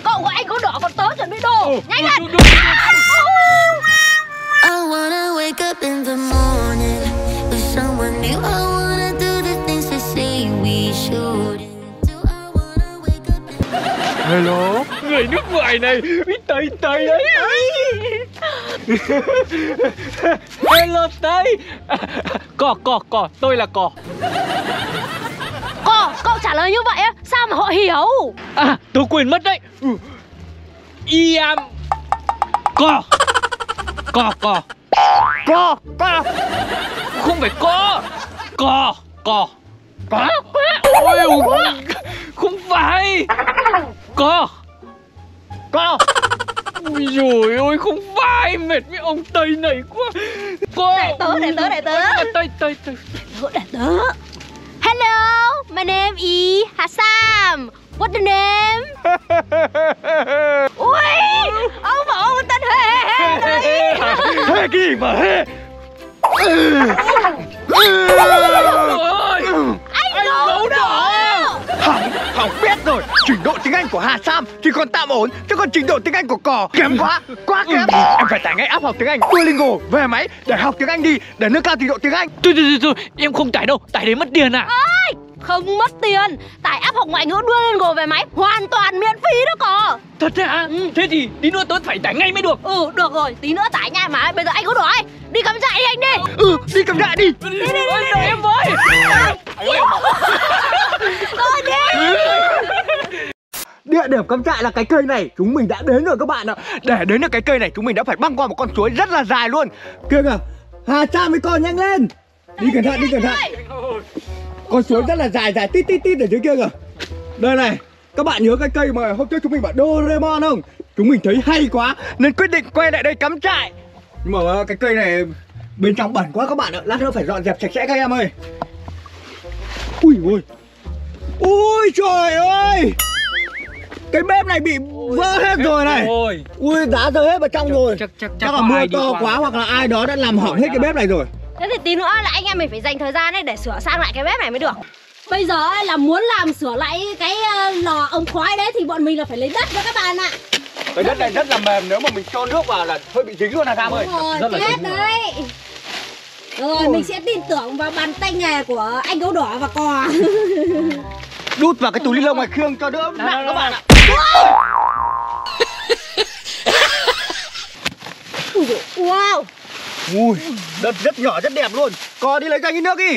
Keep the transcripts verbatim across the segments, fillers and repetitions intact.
Cậu gọi anh gấu đỏ còn tớ chuẩn bị đồ. Ừ, nhanh lên. I wanna wake up in the morning with someone new. I wanna do the things they say we shouldn't do. I wanna wake up in... Hello, người nước ngoài này, Tây Tây đấy. Hello Tây. Cò cò cò, tôi là cò. Cò, cậu trả lời như vậy á, sao mà họ hiểu? À, tôi quên mất đấy. I am cò. Cò cò. Cò cò. Không phải có. Cò cò. Có. Ôi, không phải. Cò. Cò. Ôi dồi ôi, không phải. Mệt với ông Tây này quá. Cò. Để tớ, để tớ, để tớ. Tây, Tây, Tây. Tớ, để tớ. Hello, my name is Hassan. What's the name? Ui, ông bảo ông tên Hê Hê đấy. Hê cái gì mà Hê? Anh gấu đỏ. Hỏng, hỏng biết rồi. Trình độ tiếng Anh của Hà Sam thì còn tạm ổn, chứ còn trình độ tiếng Anh của cò kém quá, quá kém. Em phải tải ngay app học tiếng Anh Duolingo về máy để học tiếng Anh đi, để nâng cao trình độ tiếng Anh. Thôi thôi thôi, em không tải đâu, tải đấy mất tiền à? Ôi, không mất tiền. Tải app học ngoại ngữ Duolingo về máy hoàn toàn miễn phí đó cò. Thật à? Ừ. Thế thì tí nữa tôi phải tải ngay mới được. Ừ, được rồi, tí nữa tải nha mà. Bây giờ anh gấu đỏ ấy, đi cắm trại đi anh đi. Ừ, đi cắm trại đi. Đi đi đi, đi, đi. Đợi em với. Thôi đi. Địa điểm cắm trại là cái cây này, chúng mình đã đến rồi các bạn ạ. Để đến được cái cây này chúng mình đã phải băng qua một con suối rất là dài luôn. Kia kìa, Hà Sam với con nhanh lên. Đi cẩn thận, đi cẩn thận. Con suối rất là dài dài tít tít tít ở dưới kia kìa. Đây này, các bạn nhớ cái cây mà hôm trước chúng mình bảo Doraemon không? Chúng mình thấy hay quá nên quyết định quay lại đây cắm trại. Nhưng mà cái cây này bên trong bẩn quá các bạn ạ. Lát nữa phải dọn dẹp sạch sẽ các em ơi. Ui ôi. Ui trời ơi. Cái bếp này bị vỡ hết rồi này. Ôi. Ui đá rơi hết vào trong chắc, rồi. Chắc chắc chắc, chắc là mưa to quá hoặc là ai đó đã làm hỏng hết cái bếp này rồi. Thế thì tí nữa là anh em mình phải dành thời gian ấy để sửa sang lại cái bếp này mới được. Bây giờ ấy là muốn làm sửa lại cái lò ống khói đấy thì bọn mình là phải lấy đất đó các bạn ạ. Cái đất này rất là mềm, nếu mà mình cho nước vào là hơi bị dính luôn Hà Sam ơi. Rồi, chết đấy. Rồi, Ôi. mình sẽ tin tưởng vào bàn tay nghề của anh gấu đỏ và cò. Đút vào cái túi ni lông này Khương cho đỡ nặng các bạn ạ. Wow. Ui, đất rất nhỏ rất đẹp luôn. Cò đi lấy cho anh ít nước đi.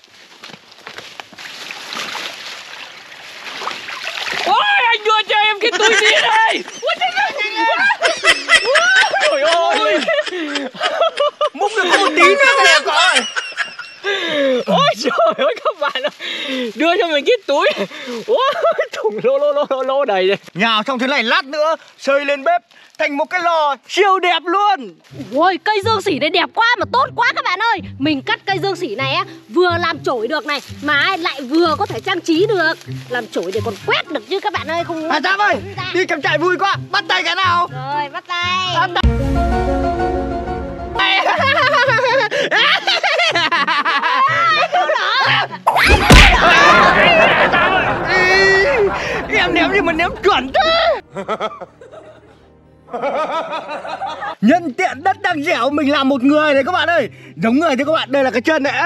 Ôi, anh đưa cho em cái túi đi đây. Trời ơi. Múc được một tí nữa này cò ơi. Ôi trời ơi các bạn ơi, đưa cho mình cái túi. Ôi, thùng lô lô lô lô lô đầy này. Nhào trong thế này lát nữa sơi lên bếp thành một cái lò siêu đẹp luôn. Ôi, cây dương sỉ này đẹp quá mà tốt quá các bạn ơi. Mình cắt cây dương sỉ này á, vừa làm chổi được này, mà lại vừa có thể trang trí được. Làm chổi để còn quét được chứ các bạn ơi. Không. Hà Sam ơi, đi cắm trại vui quá. Bắt tay cái nào. Rồi, bắt tay. Bắt tay. Em ném đi mà ném chuẩn thế. Nhân tiện đất đang dẻo mình làm một người này các bạn ơi. Giống người đấy các bạn, đây là cái chân này.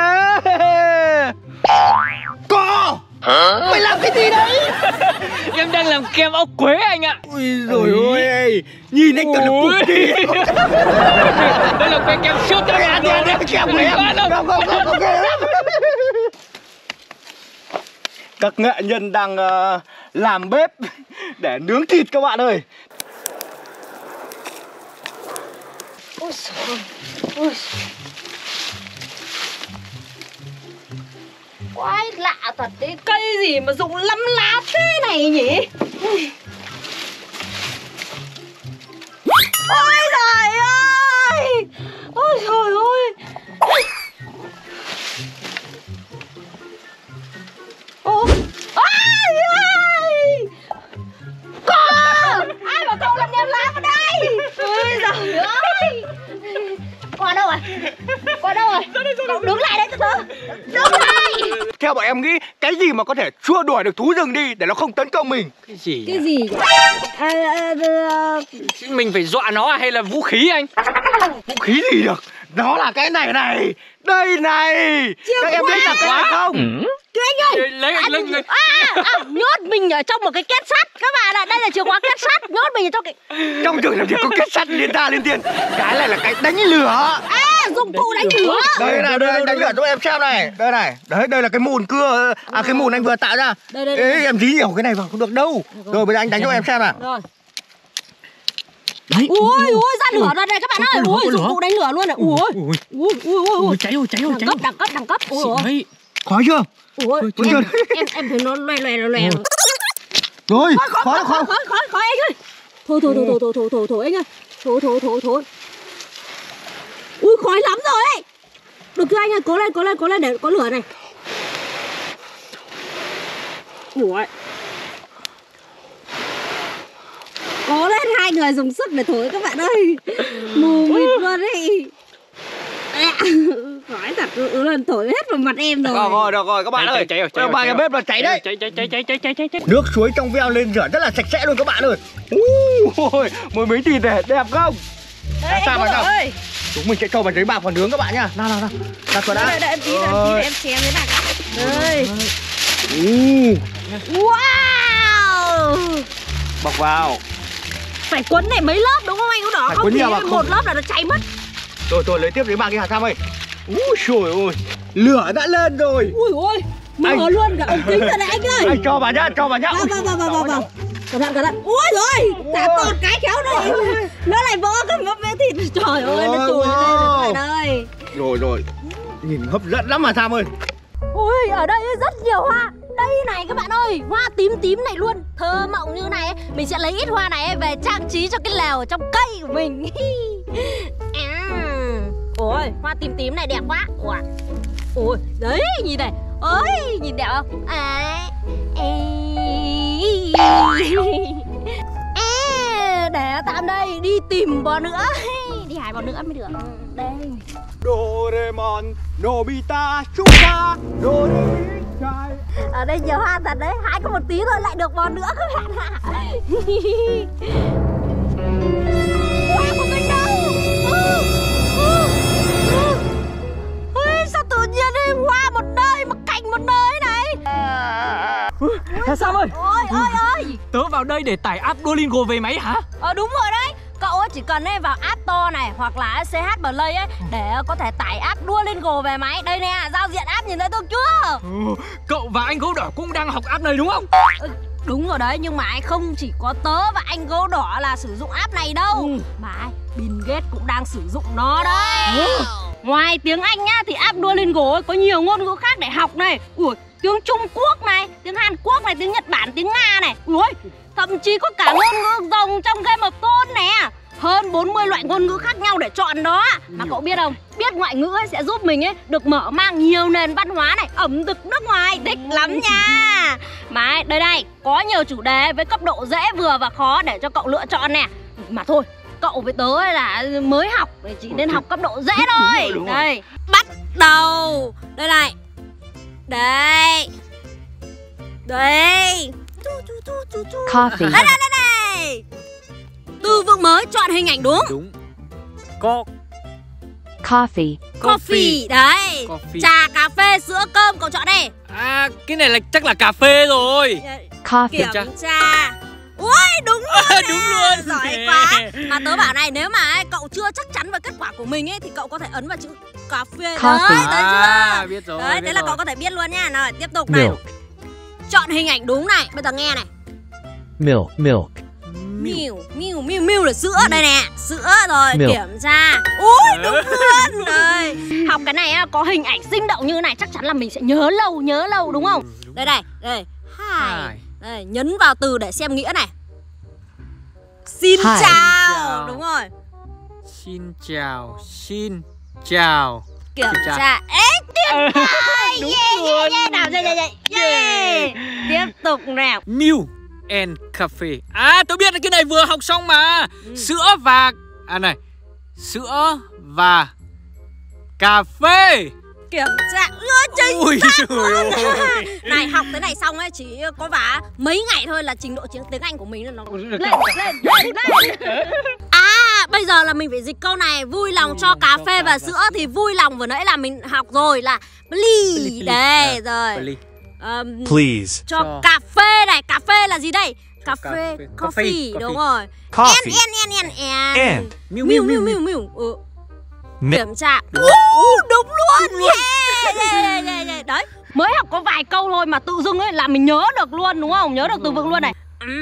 Cò. Mày làm cái gì đấy? Em đang làm kem ốc quế anh ạ. Ui dồi ôi, nhìn anh thật là cục kỳ. Đây là cái kem siêu tươi. Ăn đi, ăn đi, kem của em. Không, không, không, không, không. Các nghệ nhân đang uh, làm bếp để nướng thịt các bạn ơi. Ôi trời ơi. Quái lạ thật đấy. Cây gì mà rụng lắm lá thế này nhỉ? Ôi trời ơi. Ôi trời ơi. Ô. Ai ơi. Cô. Ai bảo cậu làm ném lá vào đây? Ôi trời ơi. Qua đâu rồi? Qua đâu rồi? Cậu đứng lại đấy từ từ. Đứng lại. Theo bọn em nghĩ cái gì mà có thể xua đuổi được thú rừng đi để nó không tấn công mình? Cái gì? Cái gì? À, à, à, Mình phải dọa nó hay là vũ khí anh? Vũ khí gì được? Nó là cái này này. Đây này. Các em biết là cái này không? Chứ anh ơi. Lấy anh lấy lấy. À, à, nhốt mình ở trong một cái két sắt. Các bạn ạ, đây là chìa khóa két sắt. Nhốt mình ở trong cái... Trong trường làm gì có kết sắt liên ta liên tiên. Cái này là cái đánh lửa. À, dụng cụ đánh lửa. Đây này, đây anh đánh lửa cho em xem này. Đây này, đấy, đây là cái mùn cưa. À, cái mùn anh vừa tạo ra. Đây, đây, đây. Ê, em dí nhiều cái này vào không được đâu. Rồi bây giờ anh đánh cho em xem nào. Rồi. Đấy. Ui, ui, ra lửa rồi đây các bạn ơi. Ui, dụng cụ đánh lửa luôn này. Ui, ui, ui, ui, ui. Cháy rồi, cháy rồi, cháy rồi. Đẳng cấp, đẳng cấp, đẳng cấp. Ui, ui. Khó chưa? Ui, em, em, em thấy nó loè loè loè. Rồi, Khói, khó khói, khó khói, khói, khói, khói anh ơi. Thôi, thôi, thôi, thôi, thôi, thôi, thôi, thôi anh ơi. Thôi, thôi, thôi, thôi. Ui, khói lắm rồi ấy. Được chưa anh ơi, cố lên, cố lên, cố lên để có lửa này. Ui. Cố lên, hai người dùng sức để thổi các bạn ơi. Mù mịt luôn ấy. À, khói thật luôn, thổi hết vào mặt em rồi. Được rồi, được rồi các bạn Cháy, ơi. cháy rồi, cháy rồi, Bà cháy nhà rồi. bếp là cháy đấy. Cháy cháy cháy cháy cháy cháy cháy cháy. Nước suối trong veo lên rửa rất là sạch sẽ luôn các bạn ơi. Ui, mùi miếng thịt này đẹp không? Đấy, sao anh mà Cô sao? ơi. Chúng mình sẽ cho vào giấy bạc và nướng các bạn nhá. Nào nào nào. Đặt vào đã. Đợi, đợi em tí, đợi em tí để em chém cái này. Đây. Ừ. Wow. Bọc vào. Phải quấn này mấy lớp đúng không anh Út Đỏ? Phải Không quấn thì nhiều mà không- một lớp là nó cháy mất. Rồi tôi lấy tiếp giấy bạc đi Hà Tham ơi. Úi trời ơi. Lửa đã lên rồi. Ui ôi, mở Anh- luôn cả ống kính rồi này anh ơi. Anh cho vào nhá, cho vào nhá. Vào vào vào vào vào vào. Cẩn thận cẩn thận. Ui rồi, đã to cái khéo này. Nó lại vỡ cái mấp bé thịt. Trời ơi, nó trồi lên đây rồi các bạn ơi. Rồi rồi. Nhìn hấp dẫn lắm Hà Tham ơi. Ui, ở đây rất nhiều hoa. Đây này các bạn ơi, hoa tím tím này luôn. Thơ mộng như này ấy. Mình sẽ lấy ít hoa này ấy về trang trí cho cái lèo ở trong cây của mình. À. Ôi, hoa tím tím này đẹp quá. Ủa. Ôi, đấy, nhìn này. Ôi, nhìn đẹp không? À. Ê. À, để tạm đây, đi tìm bò nữa. Đi hái bò nữa mới được. Đây. Doraemon, Nobita, Chuka, Doraemon. Ở đây nhiều hoa thật đấy, hái có một tí thôi lại được bò nữa các bạn ạ. Hoa của mình đâu? Ừ, ừ, ừ. Ui, sao tự nhiên đi hoa một nơi mà cành một nơi này? Hà Sam ơi, Ôi ôi ôi. tớ vào đây để tải app Duolingo về máy hả? Ờ đúng rồi đấy. Cậu ấy chỉ cần ấy vào App Store này hoặc là xê hát Play ấy để có thể tải app Duolingo về máy. Đây nè, giao diện app nhìn thấy tôi chưa? Ừ, cậu và anh gấu đỏ cũng đang học app này đúng không? Ừ, đúng rồi đấy, nhưng mà anh không chỉ có tớ và anh gấu đỏ là sử dụng app này đâu. Ừ. Mà ai, Bill Gates cũng đang sử dụng nó đấy. Ừ. Ngoài tiếng Anh nhá thì app Duolingo ấy có nhiều ngôn ngữ khác để học này. Ui, tiếng Trung Quốc này, tiếng Hàn Quốc này, tiếng Nhật Bản, tiếng Nga này. Ui, thậm chí có cả ngôn ngữ rồng trong Game of Thrones nè. Hơn bốn mươi loại ngôn ngữ khác nhau để chọn đó. Mà cậu biết không, biết ngoại ngữ ấy sẽ giúp mình ấy được mở mang nhiều nền văn hóa này, ẩm thực nước ngoài, thích lắm nha. Mà ấy, đây đây, có nhiều chủ đề với cấp độ dễ, vừa và khó để cho cậu lựa chọn nè. Mà thôi, cậu với tớ ấy là mới học, chỉ nên học cấp độ dễ thôi. Đúng rồi. Đây, bắt đầu. Đây này. Đây. Đây. Coffee. Đây, đây, đây, đây. Từ vựng mới, chọn hình ảnh đúng. Đúng. Co Coffee. Coffee, đấy. Coffee. Trà, cà phê, sữa, cơm, cậu chọn đi. À, cái này là chắc là cà phê rồi. Coffee. Kiểm tra. tra. Ui, đúng luôn À, nè. đúng luôn. Giỏi quá. Mà tớ bảo này, nếu mà ấy, cậu chưa chắc chắn về kết quả của mình ấy thì cậu có thể ấn vào chữ cà phê. Coffee. Đấy, thấy À, chưa? biết rồi, Đấy, biết thế là rồi. cậu có thể biết luôn nha. Rồi, tiếp tục này. Milk. Chọn hình ảnh đúng này. Bây giờ nghe này. Milk. Milk. Miu, miu, miu, miu là sữa đây nè. Sữa rồi, Milk. kiểm tra. Ui, đúng luôn. Đây. Học cái này á, có hình ảnh sinh động như này chắc chắn là mình sẽ nhớ lâu, nhớ lâu đúng không? Đây này, đây. Hai. Hai. Đây, nhấn vào từ để xem nghĩa này. Xin Hi. chào. Chào. Đúng rồi. Xin chào, xin chào. Kiểm Kiểm tra. tra. Ê, tuyệt vời. Đúng Yeah, luôn. yeah, yeah. Nào, yeah, yeah, yeah. Yeah. Tiếp tục nào. Milk and cafe. À, tôi biết là cái này vừa học xong mà. Ừ. Sữa và... À này. Sữa và cà phê. Kiểm tra ưa chính Ui xác trời luôn. ơi. Này học cái này xong ấy, chỉ có vả mấy ngày thôi là trình độ tiếng tiếng Anh của mình nó lên lên lên lên. À bây giờ là mình phải dịch câu này. Vui lòng cho cà phê và sữa. Thì vui lòng vừa nãy là mình học rồi là please. Đây rồi. Um, Please. cho cà phê này, cà phê là gì đây? Cà phê, coffee, đúng rồi. Coffee. En en en en en. And. Miu miu miu miu miu. Ừ. Mi- Kiểm tra. Uh, đúng luôn. Yeah, yeah, yeah, yeah. Đấy. Mới học có vài câu thôi mà tự dưng ấy là mình nhớ được luôn đúng không? Nhớ được từ vựng luôn này. Ừ.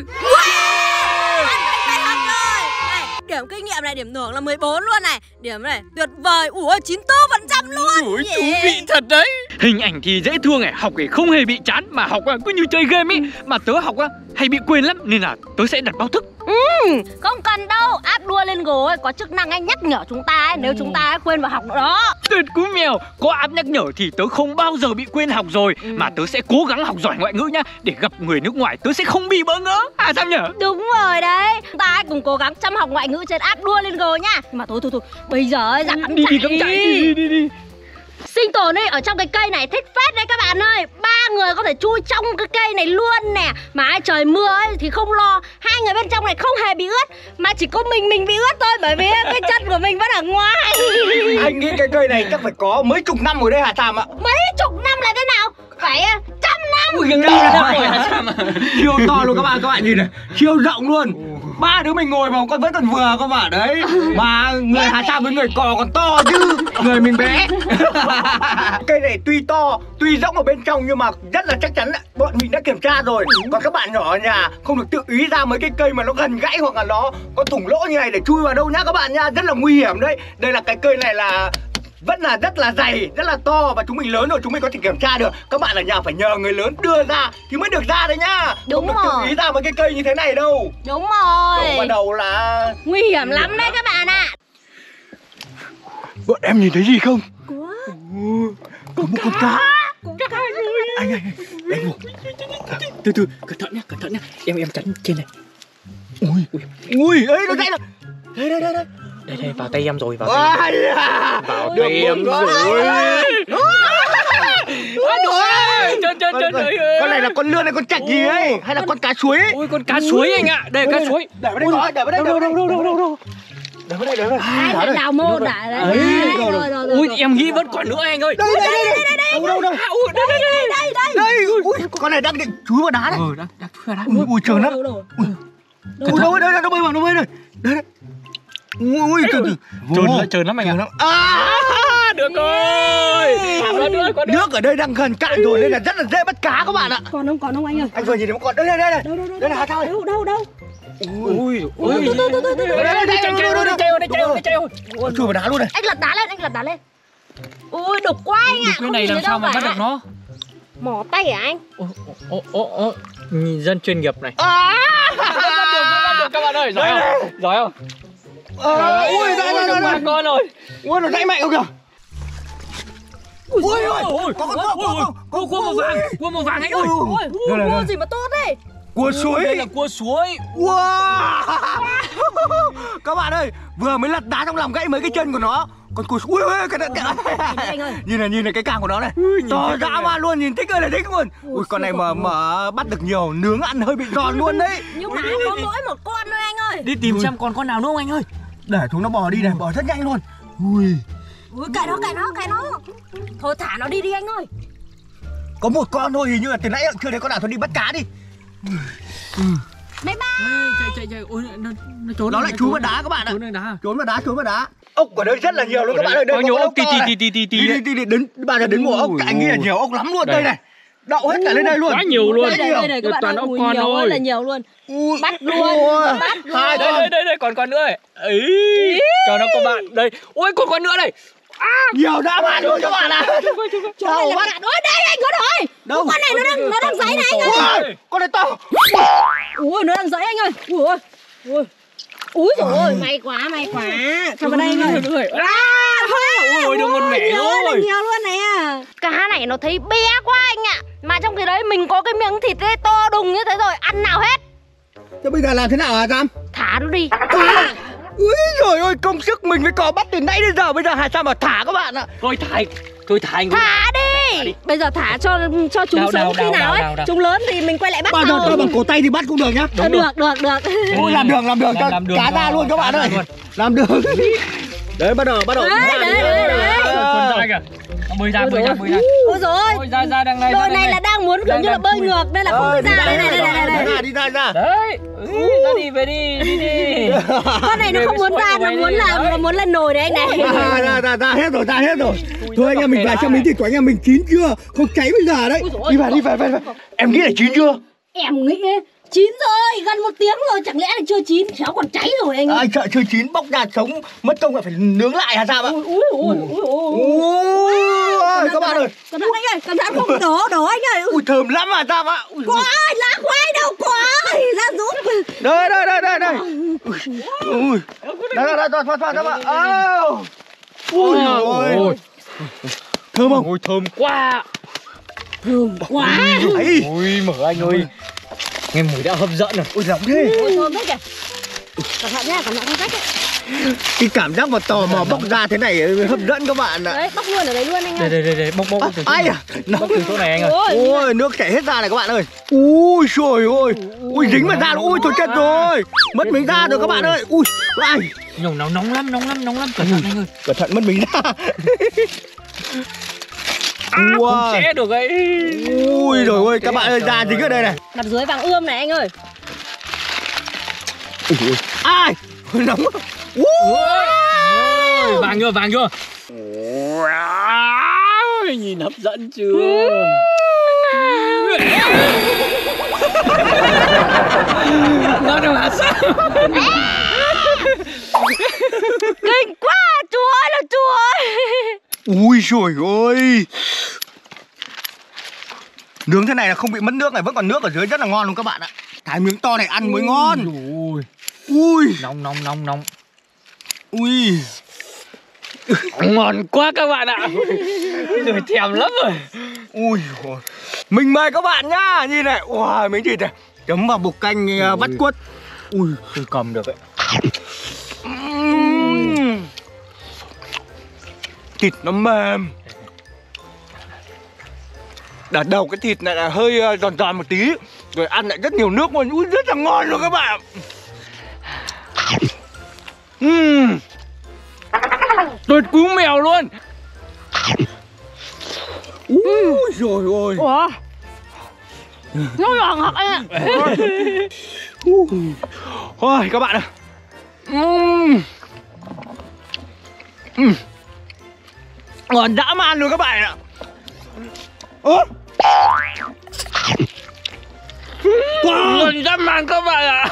Điểm kinh nghiệm này, điểm thưởng là mười bốn luôn này. Điểm này, tuyệt vời. Ủa, chín mươi tư phần trăm luôn. Ui thú vị thật đấy. Hình ảnh thì dễ thương này, học thì không hề bị chán. Mà học cứ như chơi game ấy. Mà tớ học hay bị quên lắm. Nên là tớ sẽ đặt báo thức. Ừ, không cần đâu. App Duolingo ấy có chức năng anh nhắc nhở chúng ta ấy, nếu chúng ta quên vào học nữa đó. Tuyệt cú mèo. Có app nhắc nhở thì tớ không bao giờ bị quên học rồi. ừ. Mà tớ sẽ cố gắng học giỏi ngoại ngữ nhá. Để gặp người nước ngoài tớ sẽ không bị bỡ ngỡ. À sao nhở? Đúng rồi đấy. Chúng ta cùng cố gắng chăm học ngoại ngữ trên app Duolingo nhá. Nhưng mà thôi thôi thôi, bây giờ ấy, ra cắm Đi đi cắm trại trại đi đi đi. Sinh tồn ấy ở trong cái cây này thích phết đấy các bạn ơi. Ba người có thể chui trong cái cây này luôn nè. Mà ai trời mưa ấy thì không lo. Hai người bên trong này không hề bị ướt. Mà chỉ có mình mình bị ướt thôi. Bởi vì cái chân của mình vẫn ở ngoài. Anh nghĩ cái cây này chắc phải có mấy chục năm rồi đấy hả Sam ạ? Mấy chục năm là thế nào? Phải trăm năm. Ui gần rồi hả Sam ạ? Siêu to luôn các bạn, các bạn nhìn này, siêu rộng luôn. Ba đứa mình ngồi vào con vẫn còn vừa các bạn đấy. Mà người Hà Sam với người cò còn to chứ. Người mình bé. Cây này tuy to, tuy rộng ở bên trong nhưng mà rất là chắc chắn bọn mình đã kiểm tra rồi. Còn các bạn nhỏ ở nhà không được tự ý ra mấy cái cây mà nó gần gãy hoặc là nó có thủng lỗ như này để chui vào đâu nhá các bạn nhá. Rất là nguy hiểm đấy. Đây là cái cây này là vẫn là rất là dày, rất là to và chúng mình lớn rồi chúng mình có thể kiểm tra được. Các bạn ở nhà phải nhờ người lớn đưa ra thì mới được ra đấy nhá. Đúng không rồi. được tự ý ra mấy cái cây như thế này đâu. Đúng rồi. Đầu ban đầu là nguy hiểm lắm đấy các bạn ạ. Bọn em nhìn thấy gì không? Có. Có một con cá. Con cá rồi. Anh ơi, đánh ngủ. Từ từ, cẩn thận nhá, cẩn thận nhá. Em em chắn trên này. Ui, ui, ui, ấy nó chạy rồi. Đây đây đây đây. Đây đây, vào tay em rồi, vào tay À, em. Vào tay em rồi. Chân chân chân ơi. Con này là con lươn hay con trạch gì ấy? Hay là con cá suối ấy? Ui con cá suối anh ạ. Đây cá suối. Để vào đây coi, để vào đây. Đâu đâu đâu đâu đâu đâu. Để vào đây, để vào đây. Ai đào mô đã đấy. Rồi rồi rồi. Ui em nghĩ vẫn còn nữa anh ơi. Đây đây đây đây đây. Đâu đâu đâu. Ui đây đây đây. Đây đây. Đây, ui con này đang định chui vào đá đấy. Ừ đang đang chui vào đá. Ui ui trường lắm. Đâu đâu. Ui đâu đây nó bơi vào nó bơi rồi. Đây đấy. Ui từ từ. Trơn lắm, trơn lắm anh ạ. À, được rồi. Có nước, có nước. nước ở đây đang gần cạn rồi nên là rất là dễ bắt cá các bạn ạ. Còn không, còn không anh ơi. Anh vừa nhìn thấy một con. Đây đây đây này. Đâu đâu đâu. Đây là Hà Thao này. Đâu đâu đâu. Ui ui. Từ từ từ từ từ. Đây đây đây. Chạy chạy đây chạy đây chạy đây chạy. Ôi chui vào đá luôn này. Anh lật đá lên, anh lật đá lên. Ui đục quá anh ạ. Cái này làm sao mà bắt được nó? Mỏ tay hả anh? Ô ô ô ô. Nhìn dân chuyên nghiệp này. À. Bắt được, bắt được các bạn ơi. Giỏi không? Giỏi không? Ui đây đây đây đây. Con rồi. Ui nó dãy mạnh không kìa. Ui ôi, Ôi, có có có có cua màu vàng, cua màu vàng anh ơi. Ui, cua gì mà tốt thế? Cua suối. Đây là cua suối. Wow. Các bạn ơi, vừa mới lật đá trong lòng gãy mấy cái chân của nó. Con cua suối ui cái cái anh ơi. nhìn này nhìn này cái càng của nó này. To dã man luôn, nhìn thích ơi là thích luôn. Ui con này mà mà bắt được nhiều nướng ăn hơi bị giòn luôn đấy. Nhưng mà có mỗi một con thôi anh ơi. Đi tìm xem còn con nào nữa không anh ơi. Để chúng nó bò đi này, bò rất nhanh luôn. Ui. Ui cạy nó, cạy nó, cạy nó. Thôi thả nó đi đi anh ơi. Có một con thôi, hình như là từ nãy chưa thấy con nào, thôi đi bắt cá đi. Bye bye. Chạy chạy chạy. Ôi nó nó trốn. Nó lại trốn vào đá các bạn ạ. Trốn vào đá. Trốn vào đá, trốn vào đá. Ốc ở đây rất là nhiều luôn các bạn ơi. Đây có nhiều ốc tí tí tí tí tí. Đi đi đi đến bao giờ đến mùa ốc anh nghĩ là nhiều ốc lắm luôn đây này. Đậu hết cả lên đây luôn. Quá nhiều luôn. Đây đây đây các bạn toàn ơi, ốc ui, con nhiều thôi. ơi là nhiều luôn. Ui, Bắt luôn, bắt luôn. Hai Đây con. đây đây đây còn con nữa ấy. Ấy. Cho nó các bạn. Đây. Ôi còn con nữa này. Nhiều dã man luôn các bạn ạ. Chỗ này là bạn. Ôi đây anh có rồi. Đâu? Con này nó đang nó đang giấy này anh ơi. Ui, con này to. Ui nó đang giấy anh ơi. Ui ôi. Ui. Úi dồi ôi, may quá, may quá. Cho vào đây anh ơi. Ôi được một mẻ rồi. Nhiều luôn này à. Cá này nó thấy bé quá anh ạ. Mà trong khi đấy mình có cái miếng thịt ấy to đùng như thế rồi, ăn nào hết. Thế bây giờ làm thế nào hả Cam? Thả nó đi. Úi trời ơi, công sức mình với cò bắt từ nãy đến giờ, bây giờ Hà Sam mà thả các bạn ạ. Thôi thả Thôi thả anh. Thả đi. Bây giờ thả cho cho chúng Đào, sống đào, khi đào, nào đào, ấy. đào, đào. Chúng lớn thì mình quay lại bắt Bao giờ sau. tôi bằng cổ tay thì bắt cũng được nhá. Ờ, được được được. Ôi làm đường làm đường cho Làm đường cá ra cho luôn các bạn cá ra ơi. luôn. Làm đường. Đấy bắt đầu bắt đầu. Đấy, đấy, đấy, đấy. Xuân ra kìa. Nó bơi ra bơi ra bơi ra. Ôi dồi ôi. Ôi ra ra đằng này. Đôi này là đang muốn kiểu Đang- như là đang bơi chui. ngược nên là không đi ra đây này này này này. Ra đi ra ra. Đấy. Ừ, ra đi về đi đi đi. Con này nó không muốn ra, nó muốn làm nó muốn lên nồi đấy anh này. Ra ra ra ra hết rồi ra hết rồi. Thôi anh em mình vào xem miếng thịt của anh em mình chín chưa? Không cháy bây giờ đấy. Đi vào đi vào vào. Em nghĩ là chín chưa? Em nghĩ chín rồi, gần một tiếng rồi, chẳng lẽ là chưa chín, khéo còn cháy rồi anh. Ai sợ chưa chín bóc ra sống mất công lại phải nướng lại hả sao ạ? Ui ui ui ui ui. Ôi các bạn ơi. Cẩn thận anh ơi, cẩn thận không đổ đổ anh ơi. Ui thơm lắm à sao ạ? Ui, Có ai lá khoai đâu có ai ra giúp. đây đây đây đây đây. Ui. Đây đây đây thoát thoát các bạn. Ôi. Ui ôi. Thơm không? Ôi thơm quá. Thơm quá. Ấy. Ui mở anh ơi. Nghe mùi đã hấp dẫn rồi. Ôi giọng thế. Ôi thơm thế kìa. Cẩn thận nhá, cẩn thận không rách đấy. Cái cảm giác mà tò mò bóc ra thế này hấp dẫn các bạn ạ. Đấy, bóc luôn ở đấy luôn anh Đây ơi. đây đây đây bốc bốc À, từ ai à? Nó... bốc từ chỗ này anh ơi. Ôi, Ôi nước chảy hết ra này các bạn ơi. Ui trời ơi. Ui dính vào da luôn. Ui thôi chết rồi. Mất miếng da rồi các bạn ơi. Ui ai. Nhồng nó nóng lắm nóng lắm nóng lắm cẩn thận anh ơi. Cẩn thận mất miếng da. À, không Wow. chế được ấy. Ui rồi ơi các bạn ơi da dính ở đây này. mặt dưới vàng ươm này anh ơi. Ui ui. Ai. Nóng. Ui. Ôi, vàng chưa vàng chưa. Wow, nhìn hấp dẫn chưa. Nó đâu hả sao. Kinh quá, chú ơi là chú ơi. Ui trời ơi. Nướng thế này là không bị mất nước này, vẫn còn nước ở dưới rất là ngon luôn các bạn ạ. Thái miếng to này ăn mới ngon. Ui, Ui. nóng nóng nóng nóng. Ui. Ngon quá các bạn ạ. Rồi thèm lắm rồi. Ui ôi. Mình mời các bạn nhá. Nhìn này. Wow, miếng thịt này chấm vào bột canh uh, vắt quất. Ui, Tôi cầm được ấy. uhm. Thịt nó mềm. Đợt đầu cái thịt này là hơi uh, giòn giòn một tí. Rồi ăn lại rất nhiều nước luôn. Ui, rất là ngon luôn các bạn. Uhm. Tuyệt cú mèo luôn. Ui rồi ôi. Ủa? Nó giòn hả anh ạ? Ôi các bạn ơi. Uhm. Uhm. Ngon dã man luôn các bạn ạ. Ơ. Ngon dã man các bạn ạ.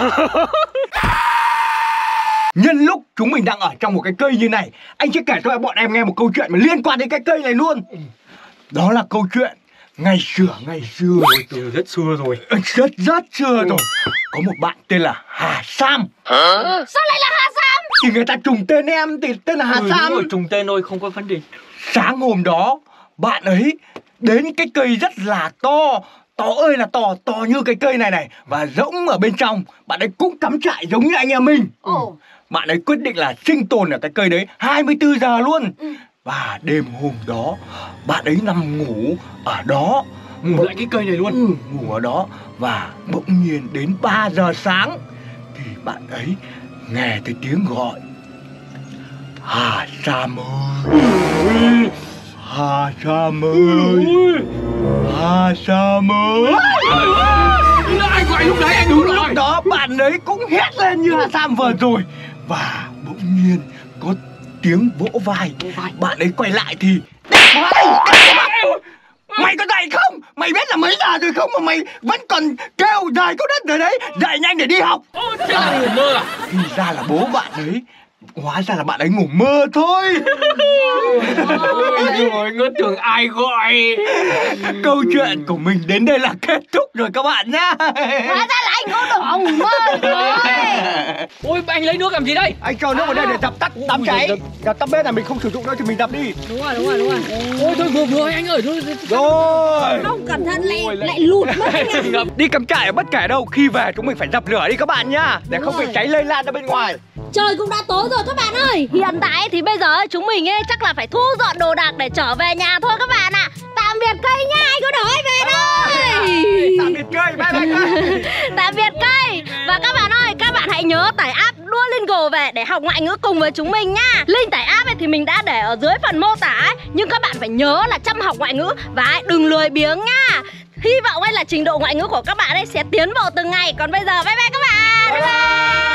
Nhân lúc chúng mình đang ở trong một cái cây như này, anh sẽ kể cho bọn em nghe một câu chuyện mà liên quan đến cái cây này luôn. Đó là câu chuyện ngày xưa ngày xưa. Từ rất xưa rồi. Rất rất xưa rồi. Có một bạn tên là Hà Sam. Sao lại là Hà Sam? Thì người ta trùng tên em thì tên là Hà Ừ, Sam. đúng rồi, trùng tên thôi không có vấn đề. Sáng hôm đó bạn ấy đến cái cây rất là to. To ơi là to, to như cái cây này này. Và rỗng ở bên trong. Bạn ấy cũng cắm trại giống như anh em mình. Ồ. Bạn ấy quyết định là sinh tồn ở cái cây đấy hai mươi tư giờ luôn. Và đêm hôm đó bạn ấy nằm ngủ ở đó. Ngủ lại cái cây này luôn. Ừ, ngủ ở đó. Và bỗng nhiên đến ba giờ sáng thì bạn ấy nghe thấy tiếng gọi. Hà Sam ơi, Hà Sam ơi, Hà Sam ơi. Là ai gọi lúc đấy anh đúng rồi. Lúc đó bạn ấy cũng hét lên như Hà Sam vừa rồi. Và bỗng nhiên có tiếng vỗ vai. Bạn ấy quay lại thì vai, mày có dậy không? Mày biết là mấy giờ rồi không mà mày vẫn còn kêu dài có đất ở đấy. Dậy nhanh để đi học. Ôi, thế là ngủ mơ à? Thì ra là bố bạn ấy. Hóa ra là bạn ấy ngủ mơ thôi. Ôi rồi ngỡ tưởng ai gọi. Câu chuyện của mình đến đây là kết thúc rồi các bạn nhá. Hóa ra là anh có đỏ ngủ mơ rồi. Ôi anh lấy nước làm gì đây? Anh cho nước vào đây để dập tắt đám cháy. Dập tắt bếp là mình không sử dụng nữa thì mình dập đi. Đúng rồi, đúng rồi, đúng rồi. Ôi thôi vừa vừa anh ơi thôi. Rồi. Không cẩn thận lại lại lụt mất anh ạ. Đi cắm trại ở bất kể đâu, khi về chúng mình phải dập lửa đi các bạn nhá. Để Đúng không bị rồi. cháy lây lan ra bên ngoài. trời cũng đã tối rồi các bạn ơi. Hiện tại thì bây giờ chúng mình ấy chắc là phải thu dọn đồ đạc để trở về nhà thôi các bạn ạ. Tạm biệt cây nha, anh có đói về thôi. Tạm biệt cây, bye bye cây. Tạm biệt cây. Và các bạn ơi, các bạn hãy nhớ tải app Duolingo về để học ngoại ngữ cùng với chúng mình nha. Link tải app ấy thì mình đã để ở dưới phần mô tả ấy. Nhưng các bạn phải nhớ là chăm học ngoại ngữ và đừng lười biếng nha. Hy vọng ấy là trình độ ngoại ngữ của các bạn ấy sẽ tiến bộ từng ngày. Còn bây giờ bye bye các bạn. Bye bye.